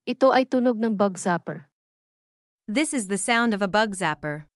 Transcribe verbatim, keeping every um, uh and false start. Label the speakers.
Speaker 1: Ito ay tunog ng bug zapper.
Speaker 2: This is the sound of a bug zapper.